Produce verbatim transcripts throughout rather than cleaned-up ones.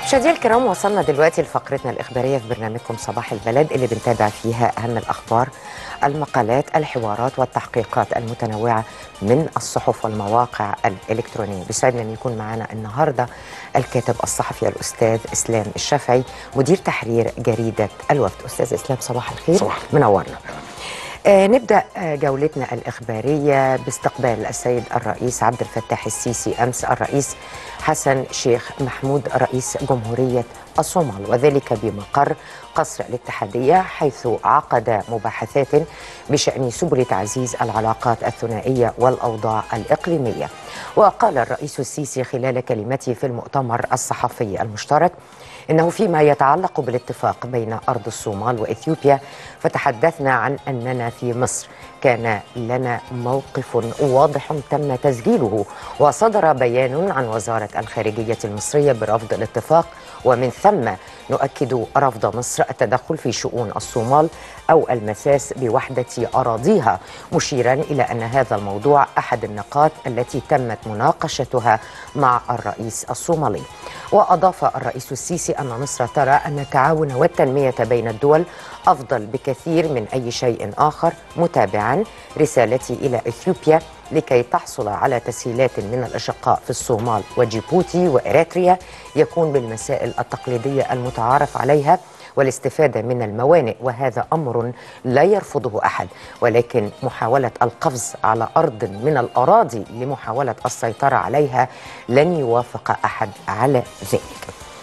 مشاهدينا الكرام، وصلنا دلوقتي لفقرتنا الإخبارية في برنامجكم صباح البلد اللي بنتابع فيها أهم الأخبار، المقالات، الحوارات والتحقيقات المتنوعة من الصحف والمواقع الإلكترونية. بيسعدنا أن يكون معنا النهاردة الكاتب الصحفي الأستاذ إسلام الشافعي، مدير تحرير جريدة الوفد. أستاذ إسلام، صباح الخير. صباح الخير. منورنا. آه نبدأ آه جولتنا الإخبارية باستقبال السيد الرئيس عبد الفتاح السيسي أمس الرئيس حسن شيخ محمود رئيس جمهورية الصومال، وذلك بمقر قصر الاتحادية، حيث عقد مباحثات بشأن سبل تعزيز العلاقات الثنائية والأوضاع الإقليمية. وقال الرئيس السيسي خلال كلمته في المؤتمر الصحفي المشترك إنه فيما يتعلق بالاتفاق بين أرض الصومال وإثيوبيا، فتحدثنا عن أننا في مصر كان لنا موقف واضح تم تسجيله، وصدر بيان عن وزارة الخارجية المصرية برفض الاتفاق، ومن ثم نؤكد رفض مصر التدخل في شؤون الصومال أو المساس بوحدة أراضيها، مشيرا إلى أن هذا الموضوع أحد النقاط التي تمت مناقشتها مع الرئيس الصومالي. وأضاف الرئيس السيسي أن مصر ترى أن التعاون والتنمية بين الدول أفضل بكثير من أي شيء آخر، متابعا رسالتي إلى إثيوبيا لكي تحصل على تسهيلات من الأشقاء في الصومال وجيبوتي وإريتريا يكون بالمسائل التقليدية المتعارف عليها والاستفادة من الموانئ، وهذا أمر لا يرفضه أحد، ولكن محاولة القفز على أرض من الأراضي لمحاولة السيطرة عليها لن يوافق أحد على ذلك.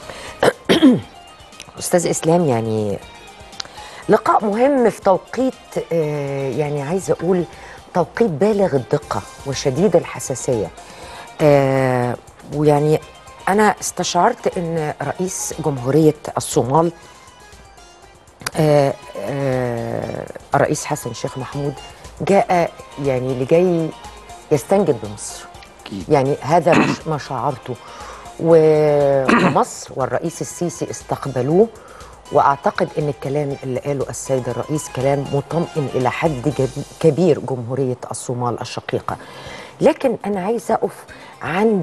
أستاذ إسلام، يعني لقاء مهم في توقيت آه يعني عايزة أقول توقيت بالغ الدقة وشديد الحساسية، آه ويعني أنا استشعرت أن رئيس جمهورية الصومال آه آه الرئيس حسن شيخ محمود جاء يعني لجاي يستنجد بمصر، يعني هذا ما شعرته، ومصر والرئيس السيسي استقبلوه، وأعتقد أن الكلام اللي قاله السيد الرئيس كلام مطمئن إلى حد كبير جمهورية الصومال الشقيقة. لكن أنا عايزة أقف عند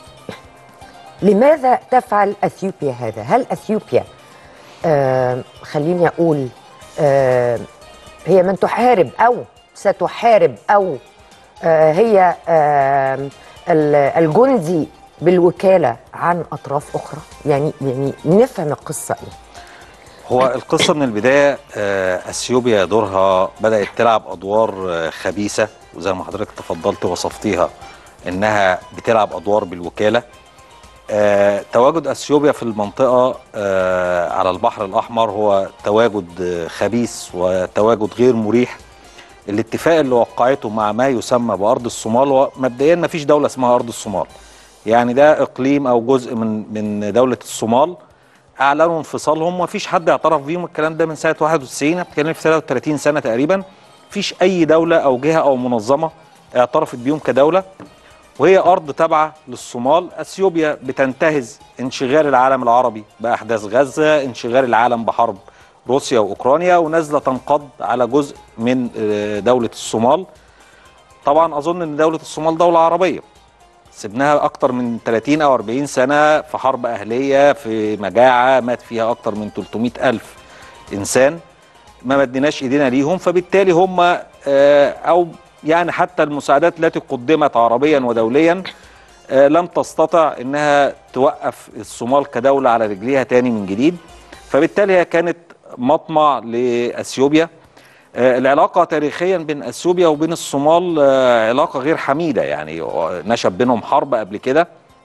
لماذا تفعل أثيوبيا هذا؟ هل أثيوبيا آه خليني أقول آه هي من تحارب أو ستحارب أو آه هي آه الجندي بالوكالة عن أطراف أخرى؟ يعني يعني نفهم القصة إيه؟ هو القصة من البداية أثيوبيا دورها بدأت تلعب أدوار خبيثة، وزي ما حضرتك تفضلت وصفتيها إنها بتلعب أدوار بالوكالة. تواجد أثيوبيا في المنطقة على البحر الأحمر هو تواجد خبيث وتواجد غير مريح. الاتفاق اللي وقعته مع ما يسمى بأرض الصومال، مبدئيا ما فيش دولة اسمها أرض الصومال، يعني ده إقليم أو جزء من من دولة الصومال، اعلنوا انفصالهم ومفيش حد اعترف بيهم. الكلام ده من سنه واحد وتسعين، بتتكلم في ثلاثة وثلاثين سنه تقريبا. مفيش اي دوله او جهه او منظمه اعترفت بيهم كدوله، وهي ارض تابعه للصومال. اثيوبيا بتنتهز انشغال العالم العربي باحداث غزه، انشغال العالم بحرب روسيا واوكرانيا، ونازله تنقض على جزء من دوله الصومال. طبعا اظن ان دوله الصومال دوله عربيه، سبناها أكتر من ثلاثين أو أربعين سنة في حرب أهلية، في مجاعة مات فيها أكتر من ثلاثمائة ألف إنسان، ما مديناش إيدينا ليهم. فبالتالي هم أو يعني حتى المساعدات التي قدمت عربيا ودوليا لم تستطع أنها توقف الصومال كدولة على رجليها تاني من جديد. فبالتالي هي كانت مطمع لأثيوبيا. العلاقة تاريخيا بين أثيوبيا وبين الصومال علاقة غير حميدة، يعني نشب بينهم حرب قبل كده.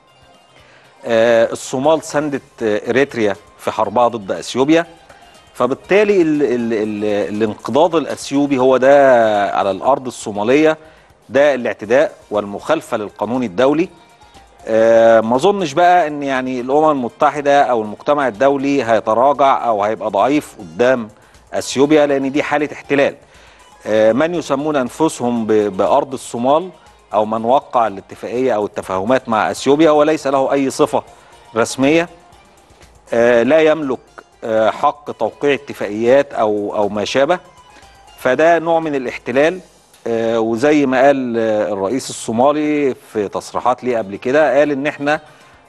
الصومال سندت إريتريا في حربها ضد أثيوبيا، فبالتالي ال ال ال الانقضاض الأثيوبي هو ده على الأرض الصومالية، ده الاعتداء والمخالفة للقانون الدولي. ما أظنش بقى أن يعني الأمم المتحدة أو المجتمع الدولي هيتراجع أو هيبقى ضعيف قدام أثيوبيا، لأن دي حالة احتلال. من يسمون أنفسهم بأرض الصومال أو من وقع الاتفاقية أو التفاهمات مع أثيوبيا وليس له أي صفة رسمية، لا يملك حق توقيع اتفاقيات أو أو ما شابه، فده نوع من الاحتلال. وزي ما قال الرئيس الصومالي في تصريحات ليه قبل كده، قال إن إحنا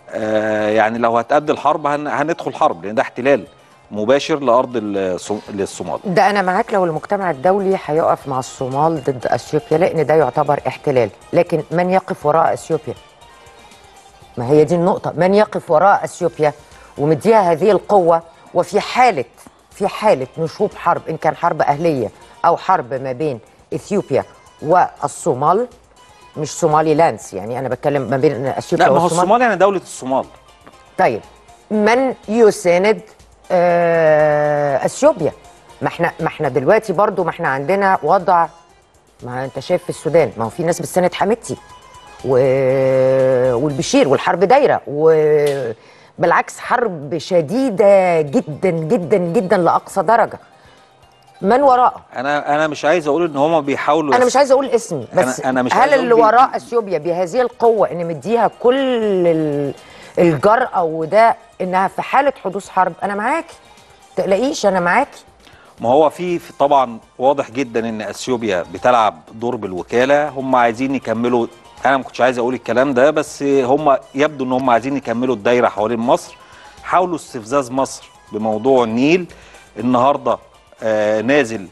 آه يعني لو هتأدي الحرب هن هندخل حرب، لان ده احتلال مباشر لارض الصومال. ده انا معاك لو المجتمع الدولي هيقف مع الصومال ضد اثيوبيا، لان ده يعتبر احتلال، لكن من يقف وراء اثيوبيا؟ ما هي دي النقطة، من يقف وراء اثيوبيا ومديها هذه القوة، وفي حالة في حالة نشوب حرب، ان كان حرب اهلية او حرب ما بين اثيوبيا والصومال، مش صومالي لاندز، يعني انا بتكلم ما بين اثيوبيا لا، ما هو والصومال. الصومال يعني دولة الصومال. طيب من يساند آه اثيوبيا؟ ما احنا ما احنا دلوقتي برضو ما احنا عندنا وضع، ما انت شايف في السودان، ما هو في ناس بتساند حميدتي و... والبشير، والحرب دايره، وبالعكس حرب شديده جدا جدا جدا لاقصى درجه. من وراءه؟ انا انا مش عايز اقول ان هم بيحاولوا، انا مش عايز اقول اسمي، بس أنا أنا مش هل اللي وراء اثيوبيا بهذه القوه ان مديها كل ال... الجرأه وده انها في حاله حدوث حرب؟ انا معاكي، ما تقلقيش انا معاكي. ما هو في طبعا واضح جدا ان اثيوبيا بتلعب دور بالوكاله، هم عايزين يكملوا. انا ما كنتش عايز اقول الكلام ده، بس هم يبدو ان هم عايزين يكملوا الدايره حوالين مصر. حاولوا استفزاز مصر بموضوع النيل. النهارده آه نازل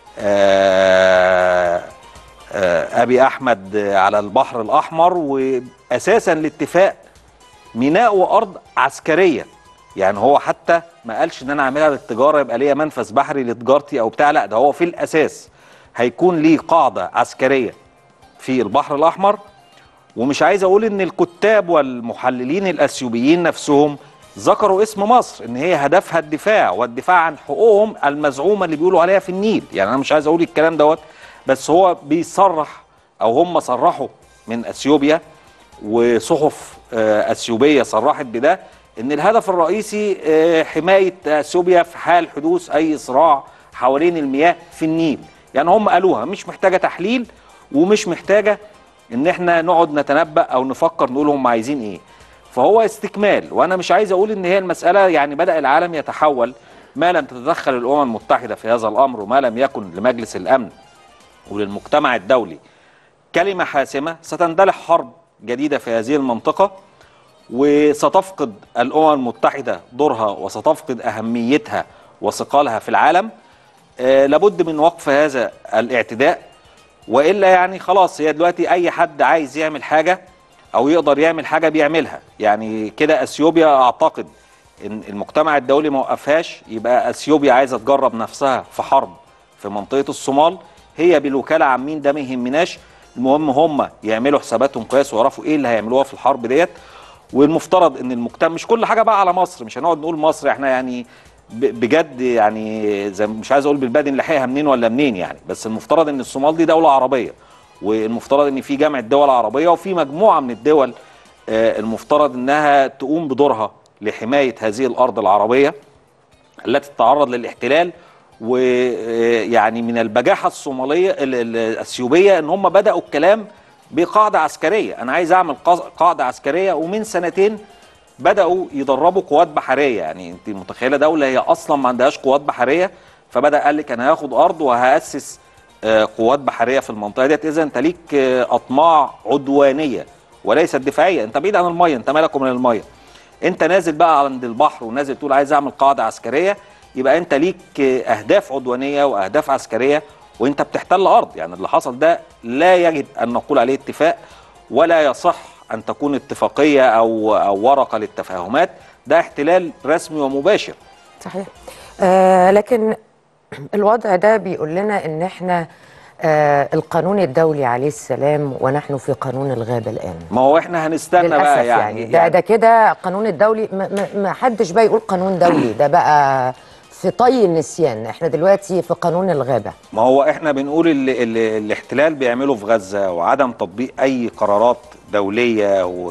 آه آه ابي احمد على البحر الاحمر، واساسا الاتفاق ميناء وارض عسكريه. يعني هو حتى ما قالش ان انا اعملها للتجاره يبقى ليا منفذ بحري لتجارتي او بتاع، لا ده هو في الاساس هيكون ليه قاعده عسكريه في البحر الاحمر. ومش عايز اقول ان الكتاب والمحللين الاثيوبيين نفسهم ذكروا اسم مصر ان هي هدفها الدفاع والدفاع عن حقوقهم المزعومه اللي بيقولوا عليها في النيل. يعني انا مش عايز اقول الكلام دوت، بس هو بيصرح او هم صرحوا من اثيوبيا، وصحف اثيوبيه صرحت بده، ان الهدف الرئيسي حمايه اثيوبيا في حال حدوث اي صراع حوالين المياه في النيل. يعني هم قالوها، مش محتاجه تحليل ومش محتاجه ان احنا نقعد نتنبأ او نفكر نقول هم عايزين ايه. فهو استكمال، وانا مش عايز اقول ان هي المساله يعني بدأ العالم يتحول، ما لم تتدخل الامم المتحده في هذا الامر، وما لم يكن لمجلس الامن وللمجتمع الدولي كلمه حاسمه، ستندلع حرب جديده في هذه المنطقه، وستفقد الامم المتحده دورها وستفقد اهميتها وثقلها في العالم. آه لابد من وقف هذا الاعتداء، والا يعني خلاص هي دلوقتي اي حد عايز يعمل حاجه او يقدر يعمل حاجه بيعملها. يعني كده اثيوبيا اعتقد ان المجتمع الدولي ما وقفهاش، يبقى اثيوبيا عايزه تجرب نفسها في حرب في منطقه الصومال. هي بالوكاله عاملين ده ما يهمناش، المهم هم يعملوا حساباتهم كويس ويعرفوا ايه اللي هيعملوها في الحرب ديت. والمفترض ان المجتمع مش كل حاجه بقى على مصر، مش هنقعد نقول مصر احنا يعني بجد، يعني زي مش عايز اقول بالبادن لحقها منين ولا منين يعني، بس المفترض ان الصومال دي دوله عربيه، والمفترض ان في جامعه دول عربيه وفي مجموعه من الدول المفترض انها تقوم بدورها لحمايه هذه الارض العربيه التي تتعرض للاحتلال. ويعني من البجاحه الصوماليه الاثيوبيه ان هم بداوا الكلام بقاعده عسكريه. انا عايز اعمل قاعده عسكريه، ومن سنتين بداوا يدربوا قوات بحريه. يعني انت متخيله دوله هي اصلا ما عندهاش قوات بحريه، فبدا قال لك انا هاخد ارض وهاسس قوات بحريه في المنطقه ديت. اذا انت ليك اطماع عدوانيه وليست دفاعيه، انت بعيد عن الميه، انت مالك من الميه، انت نازل بقى عند البحر ونازل تقول عايز اعمل قاعده عسكريه، يبقى انت ليك اهداف عدوانيه واهداف عسكريه وانت بتحتل ارض. يعني اللي حصل ده لا يجب ان نقول عليه اتفاق، ولا يصح ان تكون اتفاقيه او او ورقه للتفاهمات، ده احتلال رسمي ومباشر. صحيح. آه لكن الوضع ده بيقول لنا ان احنا آه القانون الدولي عليه السلام ونحن في قانون الغابه الان. ما هو احنا هنستنى بقى يعني, يعني ده يعني ده كده القانون الدولي، ما, ما حدش بقى يقول قانون دولي، ده بقى في طي النسيان. احنا دلوقتي في قانون الغابه. ما هو احنا بنقول اللي اللي الاحتلال بيعمله في غزه وعدم تطبيق اي قرارات دوليه و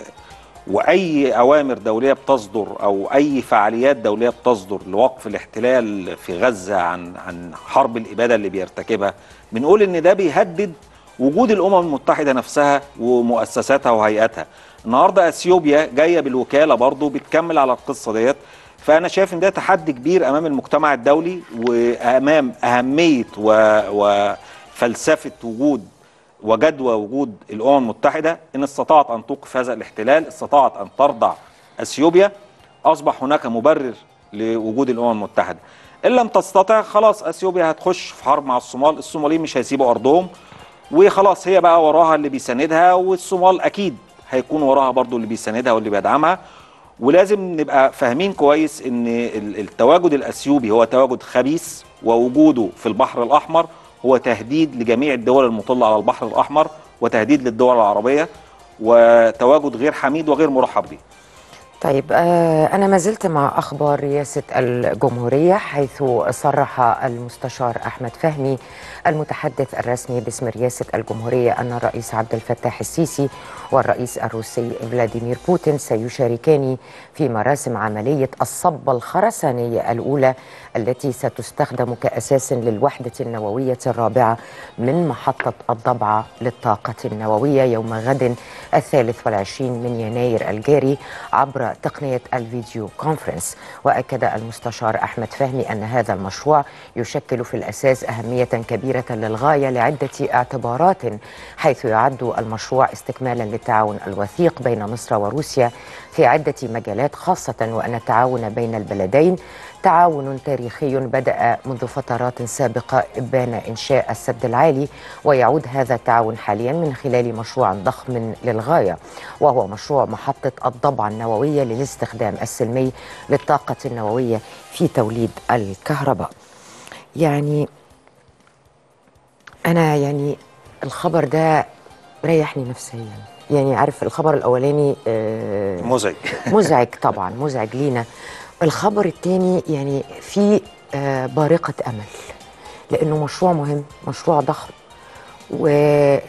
واي اوامر دوليه بتصدر او اي فعاليات دوليه بتصدر لوقف الاحتلال في غزه عن عن حرب الاباده اللي بيرتكبها، بنقول ان ده بيهدد وجود الامم المتحده نفسها ومؤسساتها وهيئاتها. النهارده اثيوبيا جايه بالوكاله برضه بتكمل على القصه ديت. فانا شايف ان ده تحدي كبير امام المجتمع الدولي، وامام اهميه وفلسفه وجود وجدوى وجود الامم المتحده، ان استطاعت ان توقف هذا الاحتلال، استطاعت ان ترضع اثيوبيا، اصبح هناك مبرر لوجود الامم المتحده. ان لم تستطع خلاص اثيوبيا هتخش في حرب مع الصومال، الصوماليين مش هيسيبوا ارضهم وخلاص، هي بقى وراها اللي بيساندها، والصومال اكيد هيكون وراها برضو اللي بيساندها واللي بيدعمها. ولازم نبقى فاهمين كويس ان التواجد الاثيوبي هو تواجد خبيث، ووجوده في البحر الاحمر هو تهديد لجميع الدول المطلة على البحر الاحمر، وتهديد للدول العربية، وتواجد غير حميد وغير مرحب به. طيب آه أنا ما زلت مع أخبار رئاسة الجمهورية، حيث صرح المستشار أحمد فهمي المتحدث الرسمي باسم رئاسة الجمهورية أن الرئيس عبد الفتاح السيسي والرئيس الروسي فلاديمير بوتين سيشاركان في مراسم عملية الصبة الخرسانية الأولى التي ستستخدم كأساس للوحدة النووية الرابعة من محطة الضبعة للطاقة النووية يوم غد الثالث والعشرين من يناير الجاري عبر تقنية الفيديو كونفرنس. وأكد المستشار أحمد فهمي أن هذا المشروع يشكل في الأساس أهمية كبيرة للغاية لعدة اعتبارات، حيث يعد المشروع استكمالا للتعاون الوثيق بين مصر وروسيا في عدة مجالات، خاصة وأن التعاون بين البلدين تعاون تاريخي بدأ منذ فترات سابقة إبان إنشاء السد العالي، ويعود هذا التعاون حاليا من خلال مشروع ضخم للغاية وهو مشروع محطة الضبعة النووية للاستخدام السلمي للطاقة النووية في توليد الكهرباء. يعني أنا يعني الخبر ده ريحني نفسيا، يعني عارف الخبر الأولاني آه مزعج مزعج طبعا، مزعج لينا. الخبر الثاني يعني في آه بارقة أمل، لأنه مشروع مهم، مشروع ضخم، وكفى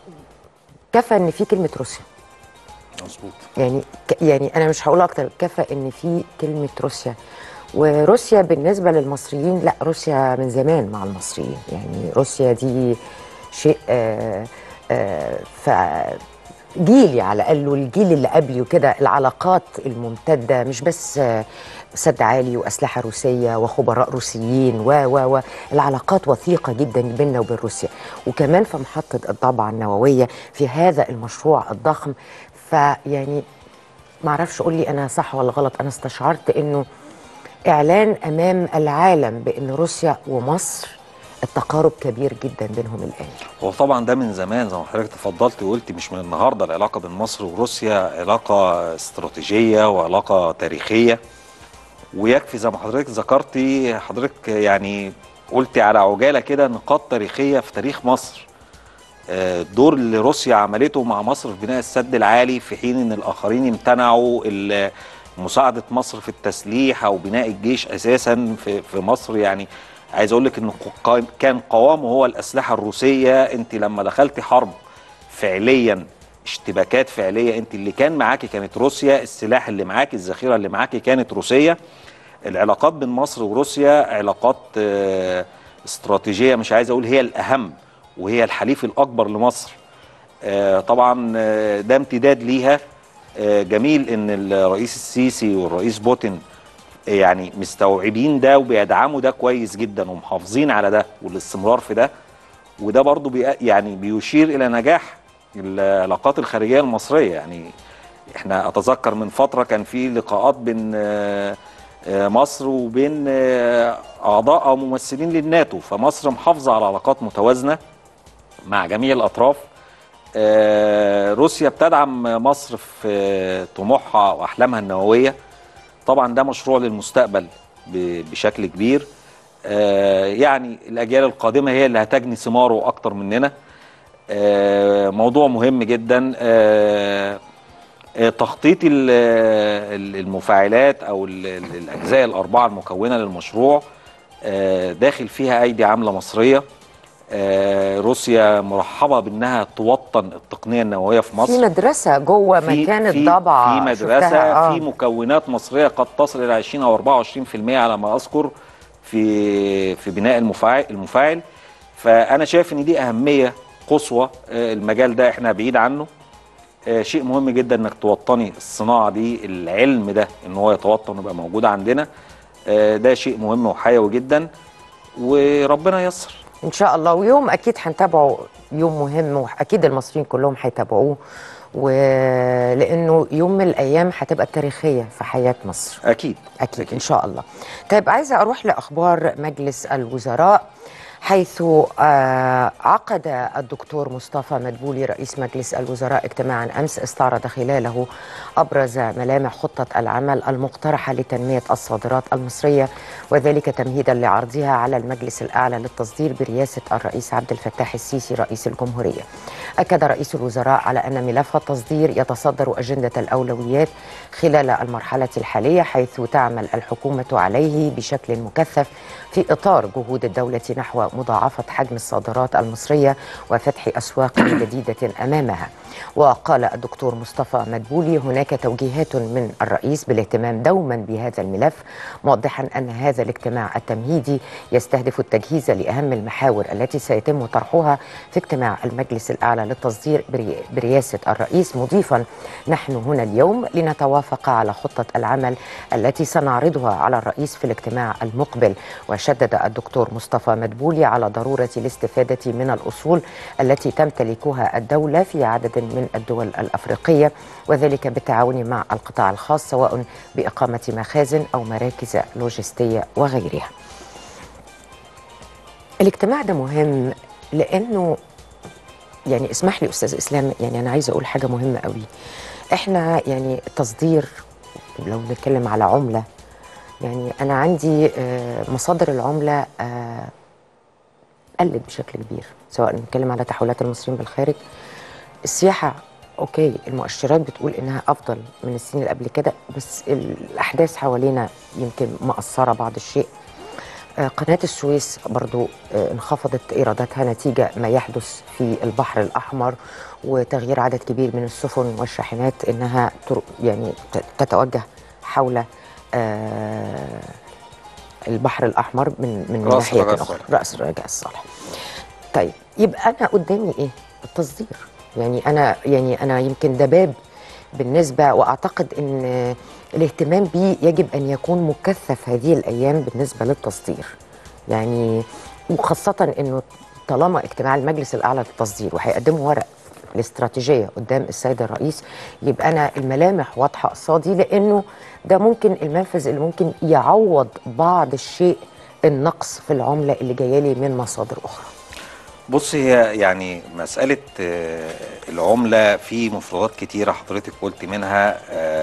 إن في كلمة روسيا. مظبوط. يعني يعني أنا مش هقول أكتر، كفى إن في كلمة روسيا. وروسيا بالنسبة للمصريين، لا روسيا من زمان مع المصريين، يعني روسيا دي شيء آه آه ف جيلي على الأقل والجيل اللي قبلي وكده، العلاقات الممتدة مش بس سد عالي وأسلحة روسية وخبراء روسيين و و و العلاقات وثيقة جدا بيننا وبين روسيا، وكمان في محطة الضبعة النووية في هذا المشروع الضخم. فيعني معرفش قولي أنا صح ولا غلط، أنا استشعرت إنه إعلان أمام العالم بأن روسيا ومصر التقارب كبير جدا بينهم الآن. هو طبعا ده من زمان زي ما حضرتك تفضلت وقلتي، مش من النهارده. العلاقه بين مصر وروسيا علاقه استراتيجيه وعلاقه تاريخيه، ويكفي زي ما حضرتك ذكرتي، حضرتك يعني قلتي على عجاله كده نقاط تاريخيه في تاريخ مصر. الدور اللي روسيا عملته مع مصر في بناء السد العالي، في حين ان الاخرين امتنعوا مساعده مصر في التسليح او بناء الجيش اساسا في في مصر. يعني عايز اقول لك ان كان قوامه هو الاسلحه الروسيه. انت لما دخلتي حرب فعليا، اشتباكات فعليه، انت اللي كان معاكي كانت روسيا، السلاح اللي معاكي، الذخيره اللي معاكي كانت روسيه. العلاقات بين مصر وروسيا علاقات استراتيجيه، مش عايز اقول هي الاهم، وهي الحليف الاكبر لمصر. طبعا ده امتداد ليها. جميل ان الرئيس السيسي والرئيس بوتين يعني مستوعبين ده وبيدعموا ده كويس جدا ومحافظين على ده والاستمرار في ده. وده برضو بي يعني بيشير الى نجاح العلاقات الخارجيه المصريه. يعني احنا اتذكر من فتره كان في لقاءات بين مصر وبين اعضاء او ممثلين للناتو، فمصر محافظه على علاقات متوازنه مع جميع الاطراف. روسيا بتدعم مصر في طموحها واحلامها النوويه. طبعا ده مشروع للمستقبل بشكل كبير. يعني الاجيال القادمه هي اللي هتجني ثماره اكتر مننا. موضوع مهم جدا. تخطيط المفاعلات او الاجزاء الاربعه المكونه للمشروع داخل فيها ايدي عامله مصريه. روسيا مرحبه بانها توطن التقنيه النوويه في مصر. في مدرسه جوه مكان الضبعه، في مدرسه آه. في مكونات مصريه قد تصل الى عشرين او أربعة وعشرين بالمئة على ما اذكر في في بناء المفاعل المفاعل فانا شايف ان دي اهميه قصوى. المجال ده احنا بعيد عنه. شيء مهم جدا انك توطني الصناعه دي، العلم ده ان هو يتوطن ويبقى موجود عندنا. ده شيء مهم وحيوي جدا، وربنا ييسر. ان شاء الله. ويوم اكيد هنتابعه، يوم مهم، واكيد المصريين كلهم هيتابعوه، ولانه يوم من الايام هتبقى تاريخيه في حياه مصر. اكيد اكيد, أكيد. ان شاء الله. طيب عايزه اروح لاخبار مجلس الوزراء، حيث عقد الدكتور مصطفى مدبولي رئيس مجلس الوزراء اجتماعا أمس استعرض خلاله أبرز ملامح خطة العمل المقترحة لتنمية الصادرات المصرية، وذلك تمهيدا لعرضها على المجلس الأعلى للتصدير برئاسة الرئيس عبد الفتاح السيسي رئيس الجمهورية. أكد رئيس الوزراء على أن ملف التصدير يتصدر أجندة الأولويات خلال المرحلة الحالية، حيث تعمل الحكومة عليه بشكل مكثف في إطار جهود الدولة نحو مضاعفة حجم الصادرات المصرية وفتح أسواق جديدة أمامها. وقال الدكتور مصطفى مدبولي هناك توجيهات من الرئيس بالاهتمام دوما بهذا الملف، موضحا أن هذا الاجتماع التمهيدي يستهدف التجهيز لأهم المحاور التي سيتم طرحها في اجتماع المجلس الأعلى للتصدير برئاسة الرئيس، مضيفا نحن هنا اليوم لنتوافق على خطة العمل التي سنعرضها على الرئيس في الاجتماع المقبل. وشدد الدكتور مصطفى مدبولي على ضرورة الاستفادة من الأصول التي تمتلكها الدولة في عدد من الدول الأفريقية، وذلك بالتعاون مع القطاع الخاص سواء بإقامة مخازن أو مراكز لوجستية وغيرها. الاجتماع ده مهم لأنه، يعني اسمح لي أستاذ إسلام، يعني أنا عايزة أقول حاجة مهمة قوي. إحنا يعني التصدير، لو نتكلم على عملة، يعني أنا عندي مصادر العملة قلت بشكل كبير، سواء نتكلم على تحويلات المصريين بالخارج، السياحة أوكي، المؤشرات بتقول إنها أفضل من السنين اللي قبل كده، بس الأحداث حوالينا يمكن مأثرة بعض الشيء. قناة السويس برضو انخفضت إيراداتها نتيجة ما يحدث في البحر الأحمر وتغيير عدد كبير من السفن والشاحنات إنها يعني تتوجه حول البحر الأحمر من من ناحية أخرى، رأس الرجاء الصالح. طيب يبقى أنا قدامي إيه؟ التصدير. يعني أنا يعني أنا يمكن ده باب بالنسبة، وأعتقد أن الاهتمام به يجب أن يكون مكثف هذه الأيام بالنسبة للتصدير. يعني وخاصة أنه طالما اجتماع المجلس الأعلى للتصدير وهيقدموا ورق الاستراتيجية قدام السيد الرئيس، يبقى أنا الملامح واضحة قصادي، لأنه ده ممكن المنفذ اللي ممكن يعوض بعض الشيء النقص في العملة اللي جاية لي من مصادر أخرى. بص، هي يعني مسألة العملة في مفردات كتيرة حضرتك قلت منها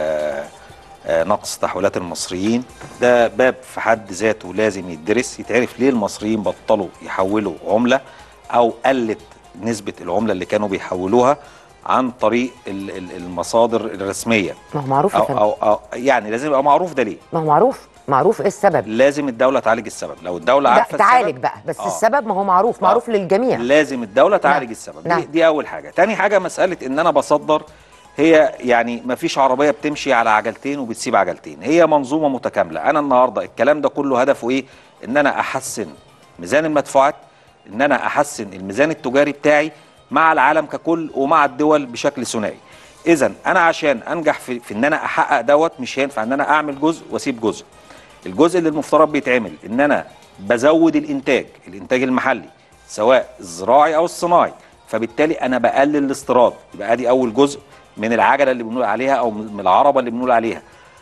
نقص تحويلات المصريين، ده باب في حد ذاته لازم يدرس، يتعرف ليه المصريين بطلوا يحولوا عملة أو قلت نسبة العملة اللي كانوا بيحولوها عن طريق المصادر الرسمية. ما هو معروف أو, أو, أو يعني لازم يبقى معروف ده ليه؟ ما هو معروف معروف ايه السبب؟ لازم الدولة تعالج السبب. لو الدولة عارفة تعالج السبب بقى، بس آه. السبب ما هو معروف معروف آه. للجميع. لازم الدولة تعالج نعم. السبب. نعم. دي, دي أول حاجة. تاني حاجة مسألة إن أنا بصدر، هي يعني ما فيش عربية بتمشي على عجلتين وبتسيب عجلتين، هي منظومة متكاملة. أنا النهاردة الكلام ده كله هدفه إيه؟ إن أنا أحسن ميزان المدفوعات، إن أنا أحسن الميزان التجاري بتاعي مع العالم ككل ومع الدول بشكل ثنائي. إذن أنا عشان أنجح في, في إن أنا أحقق دوت، مش هينفع إن أنا أعمل جزء وأسيب جزء. الجزء اللي المفترض بيتعمل إن أنا بزود الإنتاج، الإنتاج المحلي سواء الزراعي أو الصناعي، فبالتالي أنا بقلل الاستيراد. يبقى أدي أول جزء من العجلة اللي بنقول عليها أو من العربة اللي بنقول عليها،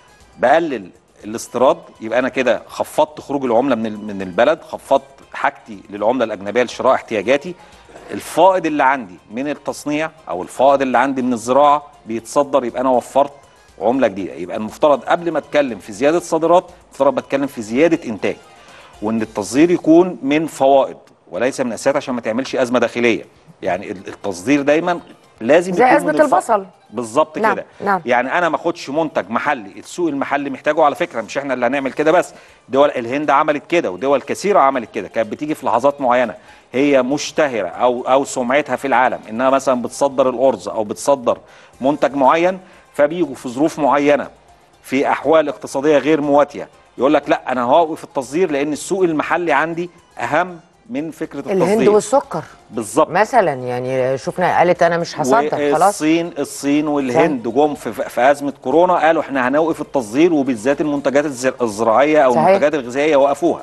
بقلل الاستيراد. يبقى أنا كده خفضت خروج العملة من من البلد، خفضت حاجتي للعملة الأجنبية لشراء احتياجاتي. الفائض اللي عندي من التصنيع أو الفائض اللي عندي من الزراعة بيتصدر، يبقى أنا وفرت عملة جديدة. يبقى المفترض قبل ما اتكلم في زيادة صادرات، المفترض بتكلم في زيادة إنتاج، وإن التصدير يكون من فوائد وليس من أساسات عشان ما تعملش أزمة داخلية. يعني التصدير دايما لازم زي يكون أزمة من البصل بالظبط. نعم. كده نعم. يعني أنا ما أخدش منتج محلي السوق المحلي محتاجه. على فكرة مش إحنا اللي هنعمل كده بس، دول الهند عملت كده ودول كثيرة عملت كده. كانت بتيجي في لحظات معينة هي مشتهرة أو أو سمعتها في العالم إنها مثلا بتصدر الأرز أو بتصدر منتج معين، فبيجوا في ظروف معينة في أحوال اقتصادية غير مواتية يقول لك لا أنا هوقف التصدير لأن السوق المحلي عندي أهم من فكرة التصدير. الهند والسكر بالظبط مثلا، يعني شفنا قالت انا مش هصدر خلاص. الصين الصين والهند جم في, في ازمه كورونا قالوا احنا هنوقف التصدير، وبالذات المنتجات الزراعيه او صحيح. المنتجات الغذائيه وقفوها.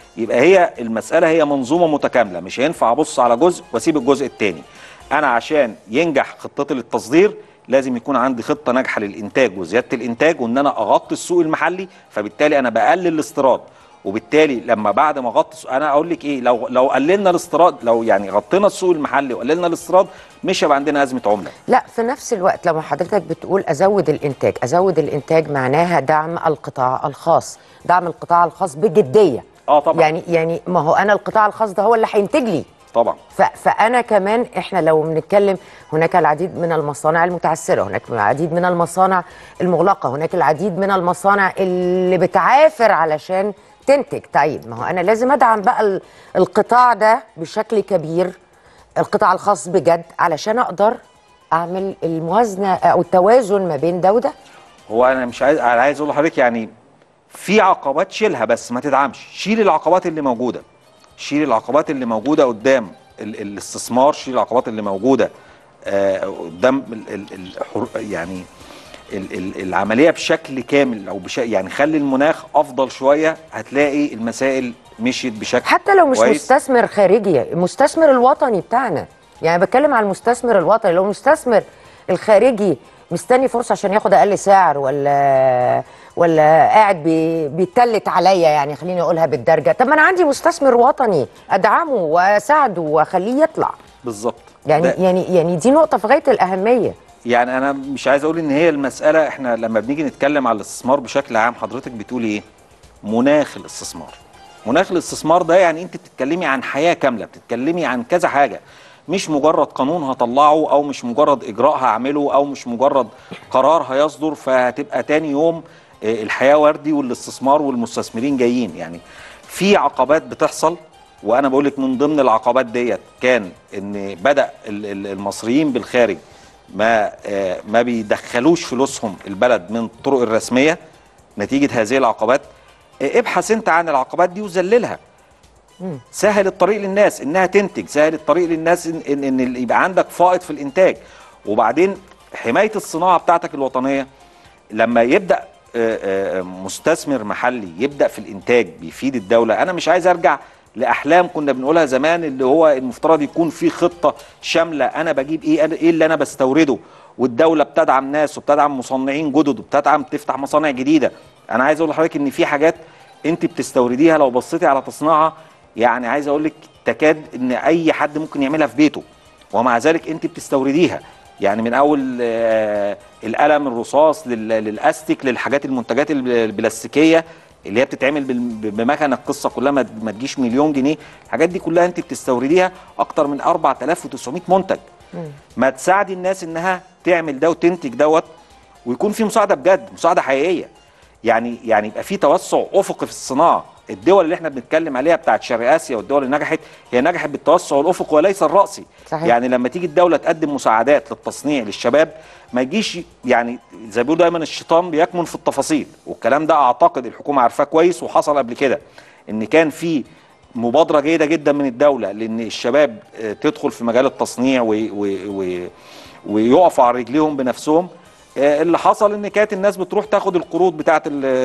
يبقى هي المساله هي منظومه متكامله، مش هينفع ابص على جزء واسيب الجزء الثاني. انا عشان ينجح خطتي للتصدير لازم يكون عندي خطه ناجحه للانتاج وزياده الانتاج، وان انا اغطي السوق المحلي، فبالتالي انا بقلل الاستيراد. وبالتالي لما بعد ما اغطي، انا اقول لك ايه، لو لو قللنا الاستيراد، لو يعني غطينا السوق المحلي وقللنا الاستيراد، مش هيبقى عندنا ازمه عمله. لا، في نفس الوقت لما حضرتك بتقول ازود الانتاج، ازود الانتاج معناها دعم القطاع الخاص، دعم القطاع الخاص بجديه. اه طبعا. يعني يعني ما هو انا القطاع الخاص ده هو اللي هينتج لي طبعا. فانا كمان، احنا لو بنتكلم هناك العديد من المصانع المتعثره، هناك العديد من المصانع المغلقه، هناك العديد من المصانع اللي بتعافر علشان تنتج. طيب ما هو انا لازم ادعم بقى القطاع ده بشكل كبير، القطاع الخاص بجد، علشان اقدر اعمل الموازنه او التوازن ما بين ده وده. هو انا مش عايز، انا عايز اقول لحضرتك يعني في عقبات شيلها بس ما تدعمش، شيل العقبات اللي موجوده، شيل العقبات اللي موجوده قدام ال الاستثمار، شيل العقبات اللي موجوده آه قدام ال ال ال يعني ال ال العمليه بشكل كامل، او بش يعني خلي المناخ افضل شويه، هتلاقي المسائل مشيت بشكل حتى لو مش كويس. مستثمر خارجي، المستثمر الوطني بتاعنا، يعني بتكلم على المستثمر الوطني. لو المستثمر الخارجي مستني فرصه عشان ياخد اقل سعر، ولا ولا قاعد بي بيتلت عليا، يعني خليني اقولها بالدرجه، طب ما انا عندي مستثمر وطني ادعمه واساعده واخليه يطلع. بالظبط. يعني يعني يعني دي نقطه في غايه الاهميه. يعني انا مش عايز اقول ان هي المساله، احنا لما بنيجي نتكلم على الاستثمار بشكل عام، حضرتك بتقولي ايه؟ مناخ الاستثمار. مناخ الاستثمار ده يعني انت بتتكلمي عن حياه كامله، بتتكلمي عن كذا حاجه، مش مجرد قانون هطلعه، او مش مجرد اجراء هعمله، او مش مجرد قرار هيصدر فهتبقى تاني يوم الحياه وردي والاستثمار والمستثمرين جايين. يعني في عقبات بتحصل، وانا بقول لك من ضمن العقبات ديت كان ان بدا المصريين بالخارج ما ما بيدخلوش فلوسهم البلد من الطرق الرسميه نتيجه هذه العقبات. ابحث انت عن العقبات دي وذللها، سهل الطريق للناس انها تنتج، سهل الطريق للناس ان, إن, إن يبقى عندك فائض في الانتاج. وبعدين حمايه الصناعه بتاعتك الوطنيه، لما يبدا مستثمر محلي يبدا في الانتاج بيفيد الدوله. انا مش عايز ارجع لاحلام كنا بنقولها زمان، اللي هو المفترض يكون في خطه شامله، انا بجيب ايه، ايه اللي انا بستورده، والدوله بتدعم ناس وبتدعم مصنعين جدد وبتدعم تفتح مصانع جديده. انا عايز اقول لحضرتك ان في حاجات انت بتستورديها لو بصيتي على تصنيعها، يعني عايز اقول لك تكاد ان اي حد ممكن يعملها في بيته، ومع ذلك انت بتستورديها. يعني من اول آه القلم الرصاص للاستيك، للحاجات المنتجات البلاستيكيه اللي هي بتتعمل بمكنه، القصه كلها ما تجيش مليون جنيه، الحاجات دي كلها انت بتستورديها اكتر من أربعة آلاف وتسعمائة منتج. مم. ما تساعدي الناس انها تعمل ده وتنتج دوت، ويكون في مساعده بجد، مساعده حقيقيه. يعني يعني يبقى في توسع افقي في الصناعه. الدول اللي احنا بنتكلم عليها بتاعت شرق اسيا والدول اللي نجحت، هي نجحت بالتوسع الافقي وليس الراسي. صحيح. يعني لما تيجي الدوله تقدم مساعدات للتصنيع للشباب، ما يجيش يعني زي ما بيقولوا دايما الشيطان بيكمن في التفاصيل، والكلام ده اعتقد الحكومه عارفاه كويس، وحصل قبل كده ان كان في مبادره جيده جدا من الدوله لان الشباب تدخل في مجال التصنيع ويقفوا على رجليهم بنفسهم. اللي حصل ان كانت الناس بتروح تاخد القروض بتاعت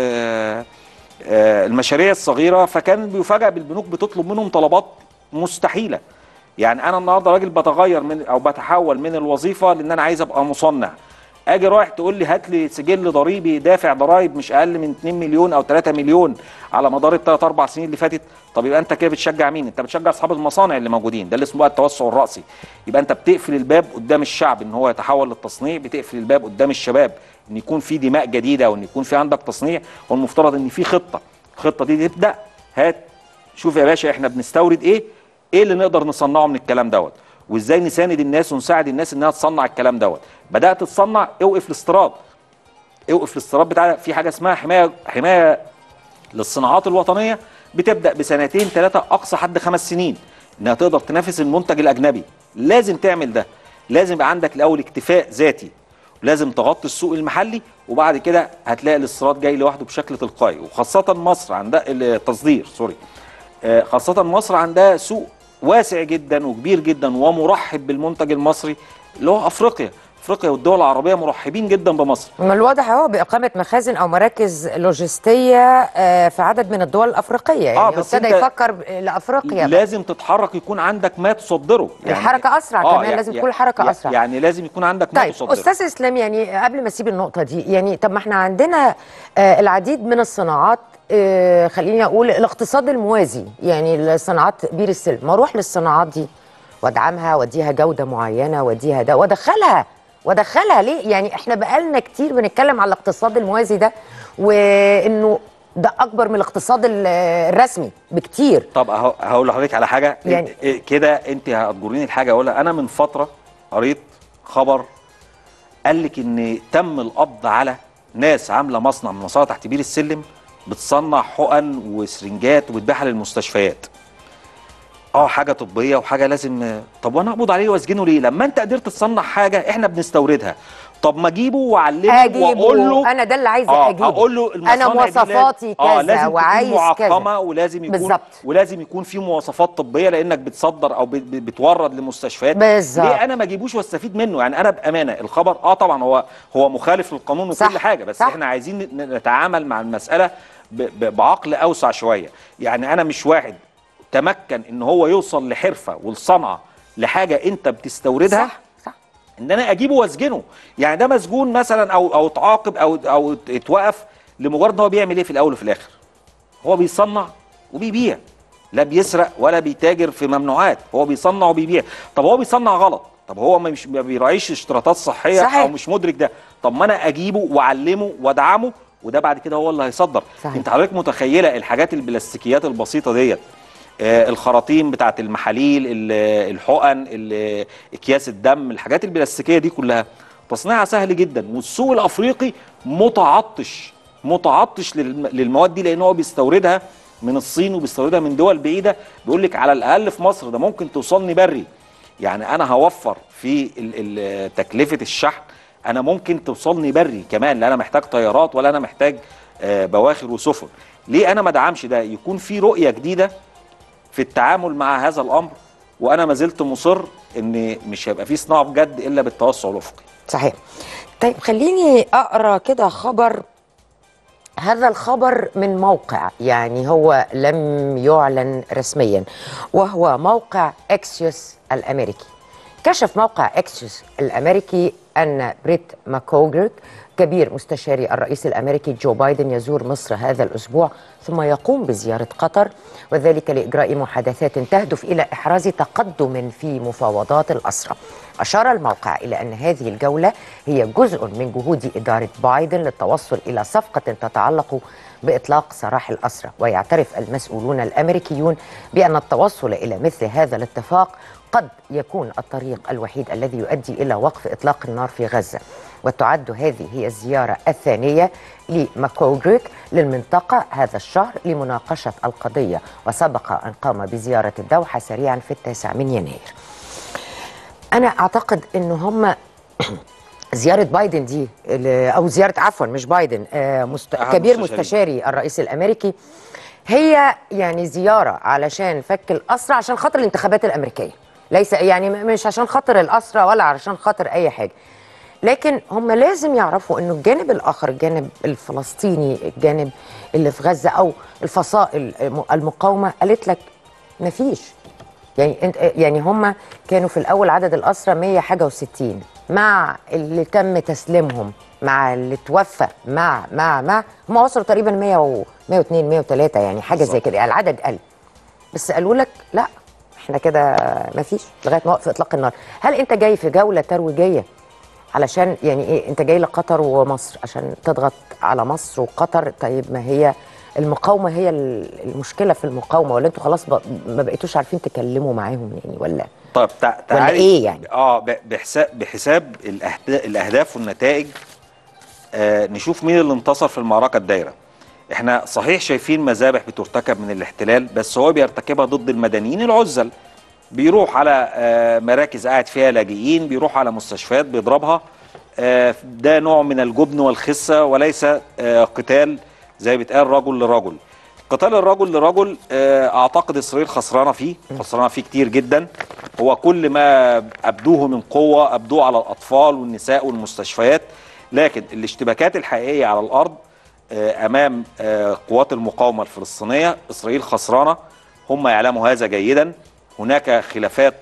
المشاريع الصغيره، فكان بيفاجئ بالبنوك بتطلب منهم طلبات مستحيله. يعني انا النهارده راجل بتغير من او بتحول من الوظيفه لان انا عايز ابقى مصنع، اجي رايح تقول لي هات لي سجل ضريبي دافع ضرايب مش اقل من اتنين مليون او تلاتة مليون على مدار الثلاث اربع سنين اللي فاتت. طب يبقى انت كده بتشجع مين؟ انت بتشجع اصحاب المصانع اللي موجودين، ده اللي اسمه بقى التوسع الراسي. يبقى انت بتقفل الباب قدام الشعب ان هو يتحول للتصنيع، بتقفل الباب قدام الشباب ان يكون في دماء جديده وان يكون في عندك تصنيع، والمفترض ان في خطه، الخطه دي تبدا. هات شوف يا باشا احنا بنستورد ايه، ايه اللي نقدر نصنعه من الكلام دوت، وازاي نساند الناس ونساعد الناس انها تصنع الكلام دوت. بدات تصنع، اوقف الاستيراد، اوقف الاستيراد بتاع. في حاجه اسمها حمايه حمايه للصناعات الوطنيه، بتبدا بسنتين ثلاثه اقصى حد خمس سنين انها تقدر تنافس المنتج الاجنبي. لازم تعمل ده، لازم يبقى عندك الاول اكتفاء ذاتي، لازم تغطي السوق المحلي، وبعد كده هتلاقي الاستيراد جاي لوحده بشكل تلقائي. وخاصه مصر عندها التصدير سوري خاصه مصر عندها سوق واسع جدا وكبير جدا ومرحب بالمنتج المصري اللي هو افريقيا. افريقيا والدول العربيه مرحبين جدا بمصر. من الواضح اهو باقامه مخازن او مراكز لوجستيه في عدد من الدول الافريقيه، يعني آه بس ابتدى يفكر لافريقيا لازم بقى. تتحرك، يكون عندك ما تصدره، يعني الحركه اسرع آه كمان، يعني لازم تكون الحركه اسرع، يعني لازم يكون عندك ما طيب تصدره. استاذ اسلام، يعني قبل ما اسيب النقطه دي، يعني طب ما احنا عندنا آه العديد من الصناعات، آه خليني اقول الاقتصاد الموازي، يعني الصناعات بير السلم، ما اروح للصناعات دي وادعمها واديها جوده معينه واديها ده وادخلها وادخلها ليه؟ يعني احنا بقالنا كتير بنتكلم على الاقتصاد الموازي ده، وانه ده اكبر من الاقتصاد الرسمي بكتير. طب اهو هقول لحضرتك على حاجه يعني كده، انت هتجريني الحاجه اقولها. انا من فتره قريت خبر قال لك ان تم القبض على ناس عامله مصنع من مصانع تحت بير السلم بتصنع حقن وسرنجات وبتبيعها للمستشفيات. اه حاجه طبيه وحاجه لازم، طب وانا اقبض عليه واسجنه ليه؟ لما انت قدرت تصنع حاجه احنا بنستوردها، طب ما اجيبه واعلمه واقول له انا ده اللي عايزه آه اجيبه، اقول له انا مواصفاتي كذا آه لازم وعايز تكون معقمه كذا، ولازم يكون بالزبط. ولازم يكون في مواصفات طبيه لانك بتصدر او بتورد لمستشفيات. بالظبط. ليه انا ما اجيبوش واستفيد منه؟ يعني انا بامانه الخبر اه طبعا هو هو مخالف للقانون وكل صح. حاجه، بس صح. احنا عايزين نتعامل مع المساله بعقل اوسع شويه. يعني انا مش واحد تمكن ان هو يوصل لحرفه والصنعه لحاجه انت بتستوردها، صح صح، ان انا اجيبه واسجنه. يعني ده مسجون مثلا او او اتعاقب او او اتوقف لمجرد ان هو بيعمل ايه في الاول وفي الاخر؟ هو بيصنع وبيبيع، لا بيسرق ولا بيتاجر في ممنوعات، هو بيصنع وبيبيع. طب هو بيصنع غلط، طب هو مش ما بيراعيش اشتراطات صحيه صحيح. او مش مدرك ده، طب ما انا اجيبه واعلمه وادعمه وده بعد كده هو اللي هيصدر. صحيح. انت حضرتك متخيله الحاجات البلاستيكيات البسيطه ديت، آه الخراطيم بتاعت المحاليل، الحقن، اكياس الدم، الحاجات البلاستيكيه دي كلها تصنيعها سهل جدا، والسوق الافريقي متعطش متعطش للمواد دي لان هو بيستوردها من الصين وبيستوردها من دول بعيده. بيقول لك على الاقل في مصر ده ممكن توصلني بري، يعني انا هوفر في تكلفه الشحن، انا ممكن توصلني بري كمان، لا انا محتاج طيارات ولا انا محتاج آه بواخر وسفن. ليه انا ما دعمش ده؟ يكون في رؤيه جديده في التعامل مع هذا الامر، وانا ما زلت مصر ان مش هيبقى في صناعه بجد الا بالتوسع الافقي. صحيح. طيب خليني اقرا كده خبر، هذا الخبر من موقع يعني هو لم يعلن رسميا، وهو موقع اكسيوس الامريكي. كشف موقع اكسيوس الامريكي ان بريت ماكوجر كبير مستشاري الرئيس الامريكي جو بايدن يزور مصر هذا الاسبوع، ثم يقوم بزياره قطر، وذلك لاجراء محادثات تهدف الى احراز تقدم في مفاوضات الاسرى. أشار الموقع إلى أن هذه الجولة هي جزء من جهود إدارة بايدن للتوصل إلى صفقة تتعلق بإطلاق سراح الأسرى، ويعترف المسؤولون الأمريكيون بأن التوصل إلى مثل هذا الاتفاق قد يكون الطريق الوحيد الذي يؤدي إلى وقف إطلاق النار في غزة. وتعد هذه هي الزيارة الثانية لماكوجريك للمنطقة هذا الشهر لمناقشة القضية، وسبق أن قام بزيارة الدوحة سريعا في التاسع من يناير. أنا أعتقد إن هم زيارة بايدن دي أو زيارة عفوا مش بايدن آه مست... كبير مستشاري الرئيس الأمريكي هي يعني زيارة علشان فك الأسرى عشان خاطر الانتخابات الأمريكية، ليس يعني مش عشان خاطر الأسرى ولا عشان خاطر أي حاجة، لكن هم لازم يعرفوا إنه الجانب الآخر، الجانب الفلسطيني، الجانب اللي في غزة أو الفصائل المقاومة قالت لك مفيش. يعني انت يعني هم كانوا في الاول عدد الاسرى مية حاجه وستين، مع اللي تم تسليمهم مع اللي توفى مع مع مع هم وصلوا تقريبا مية و مية واتنين مية وتلاتة، يعني حاجه زي كده، العدد قل. بس قالوا لك لا احنا كده مفيش لغايه ما وقف اطلاق النار. هل انت جاي في جوله ترويجيه علشان يعني ايه؟ انت جاي لقطر ومصر عشان تضغط على مصر وقطر؟ طيب ما هي المقاومه هي المشكله في المقاومه، ولا انتوا خلاص ما بقيتوش عارفين تكلموا معاهم يعني ولا طب تع... ولا ايه يعني؟ اه بحساب بحساب الأهداف, الاهداف والنتائج، آه نشوف مين اللي انتصر في المعركه الدايره. احنا صحيح شايفين مذابح بترتكب من الاحتلال، بس هو بيرتكبها ضد المدنيين العزل، بيروح على آه مراكز قاعد فيها لاجئين، بيروح على مستشفيات بيضربها. آه ده نوع من الجبن والخسه، وليس آه قتال زي بيتقال رجل لرجل. قتال الرجل لرجل آه اعتقد اسرائيل خسرانه فيه، خسرانه فيه كتير جدا. هو كل ما ابدوه من قوه ابدوه على الاطفال والنساء والمستشفيات، لكن الاشتباكات الحقيقيه على الارض امام قوات المقاومه الفلسطينيه. اسرائيل خسرانه، هم يعلموا هذا جيدا. هناك خلافات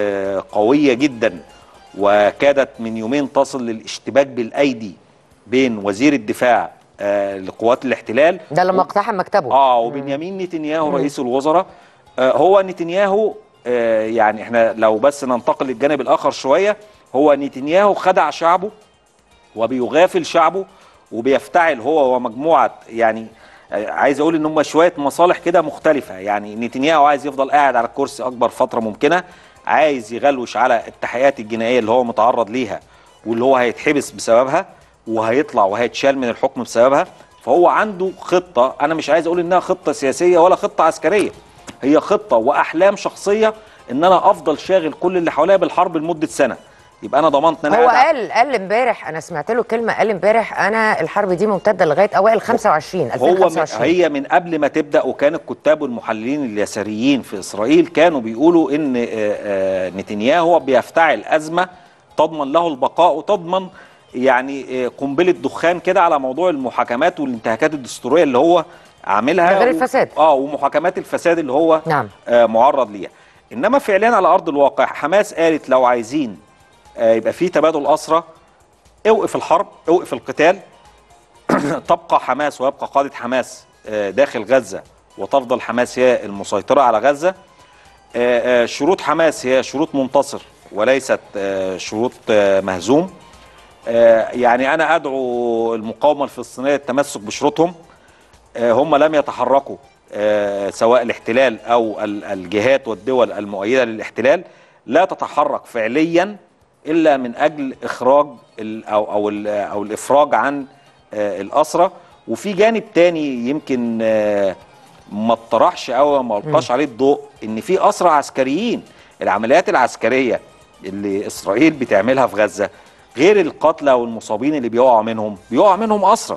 قويه جدا، وكادت من يومين تصل للاشتباك بالايدي بين وزير الدفاع لقوات الاحتلال ده لما اقتحم مكتبه اه وبنيامين نتنياهو رئيس الوزراء. آه هو نتنياهو آه يعني احنا لو بس ننتقل للجانب الاخر شويه، هو نتنياهو خدع شعبه وبيغافل شعبه وبيفتعل هو ومجموعه، يعني آه عايز اقول ان هم شويه مصالح كده مختلفه. يعني نتنياهو عايز يفضل قاعد على الكرسي اكبر فتره ممكنه، عايز يغلوش على التحقيقات الجنائيه اللي هو متعرض ليها واللي هو هيتحبس بسببها وهيطلع وهيتشال من الحكم بسببها. فهو عنده خطة، أنا مش عايز أقول إنها خطة سياسية ولا خطة عسكرية، هي خطة وأحلام شخصية إن أنا أفضل شاغل كل اللي حواليا بالحرب لمدة سنة. يبقى أنا ضمنت إن أنا هو قال قال امبارح، أنا سمعت له كلمة، قال امبارح أنا الحرب دي ممتدة لغاية أوائل خمسة وعشرين ألفين وخمسة وعشرين. هو من هي من قبل ما تبدأ، وكان الكتاب والمحللين اليساريين في إسرائيل كانوا بيقولوا إن نتنياهو بيفتعل أزمة تضمن له البقاء وتضمن يعني قنبله دخان كده على موضوع المحاكمات والانتهاكات الدستوريه اللي هو عاملها، غير الفساد و... اه ومحاكمات الفساد اللي هو نعم. آه معرض ليها. انما فعليا على ارض الواقع حماس قالت لو عايزين آه يبقى في تبادل اسرى، اوقف الحرب، اوقف القتال تبقى حماس ويبقى قاده حماس آه داخل غزه، وتفضل حماس هي المسيطره على غزه. آه آه شروط حماس هي شروط منتصر وليست آه شروط آه مهزوم. آه يعني أنا أدعو المقاومة الفلسطينية للتمسك بشروطهم. آه هم لم يتحركوا، آه سواء الاحتلال أو الجهات والدول المؤيدة للاحتلال لا تتحرك فعليا إلا من أجل إخراج أو أو أو الإفراج عن آه الأسرى. وفي جانب تاني يمكن آه ما اطرحش أو ما ألقاش عليه الضوء، إن في أسرى عسكريين. العمليات العسكرية اللي إسرائيل بتعملها في غزة غير القتلى والمصابين اللي بيقعوا منهم، بيقع منهم أسرى.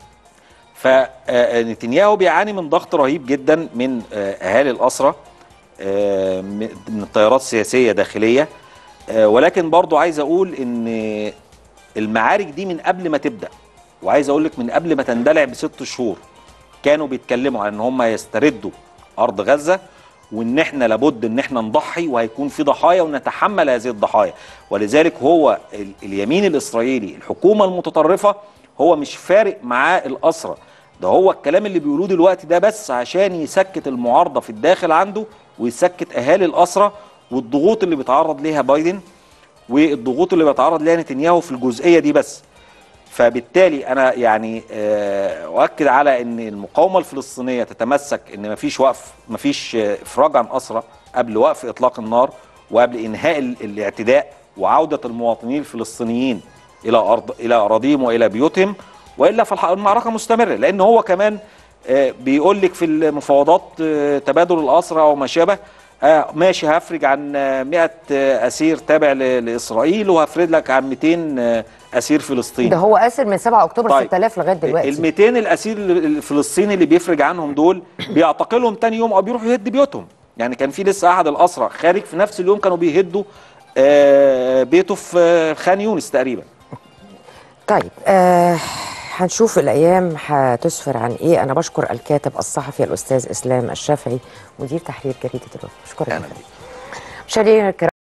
فنتنياهو بيعاني من ضغط رهيب جدا من أهالي الأسرى، من التيارات السياسية داخلية. ولكن برضو عايز أقول إن المعارك دي من قبل ما تبدأ، وعايز أقول لك من قبل ما تندلع بست شهور، كانوا بيتكلموا عن إن هم يستردوا أرض غزة، وان احنا لابد ان احنا نضحي وهيكون في ضحايا ونتحمل هذه الضحايا. ولذلك هو اليمين الاسرائيلي الحكومه المتطرفه هو مش فارق معاه الاسرى، ده هو الكلام اللي بيقولوه دلوقتي ده بس عشان يسكت المعارضه في الداخل عنده ويسكت اهالي الاسرى والضغوط اللي بيتعرض ليها بايدن والضغوط اللي بيتعرض ليها نتنياهو في الجزئيه دي بس. فبالتالي انا يعني اؤكد على ان المقاومه الفلسطينيه تتمسك ان مفيش وقف، مفيش افراج عن اسرى قبل وقف اطلاق النار وقبل انهاء الاعتداء وعوده المواطنين الفلسطينيين الى ارض الى اراضيهم والى بيوتهم، والا فالمعركه مستمره. لان هو كمان بيقول لك في المفاوضات تبادل الاسرى وما شابه، آه ماشي هفرج عن مئة اسير تابع لاسرائيل وهفرد لك عن مئتين اسير فلسطيني. ده هو اسر من سبعة اكتوبر. طيب ستة آلاف لغايه دلوقتي. ال مئتين الاسير الفلسطيني اللي بيفرج عنهم دول بيعتقلهم تاني يوم او بيروحوا يهد بيوتهم. يعني كان في لسه احد الاسرى خارج في نفس اليوم كانوا بيهدوا آه بيته في خان يونس تقريبا. طيب آه هنشوف الايام هتسفر عن ايه. انا بشكر الكاتب الصحفي الاستاذ اسلام الشافعي مدير تحرير جريده الوفد. شكرا. مشاهدينا الكرام.